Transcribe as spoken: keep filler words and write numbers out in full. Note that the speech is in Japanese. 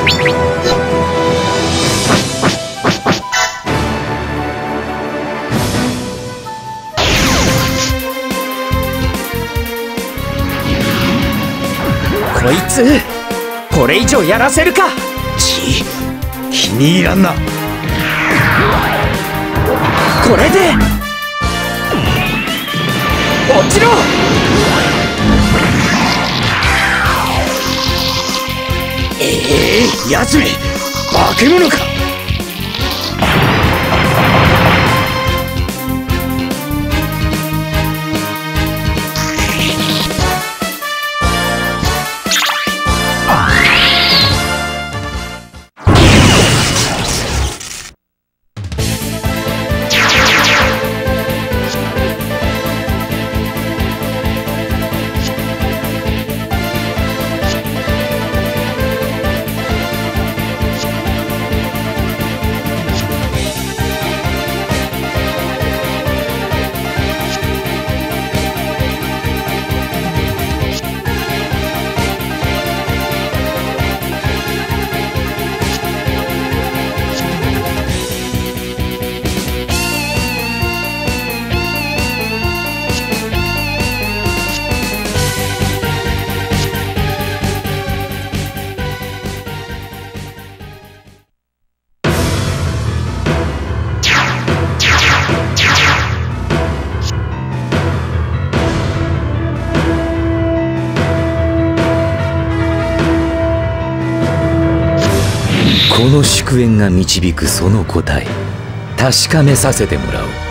こいつこれ以上やらせるか。 ち気に入らんな。 これで落ちろ。 ええー、やつめ化け物か。 この祝宴が導くその答え、確かめさせてもらおう。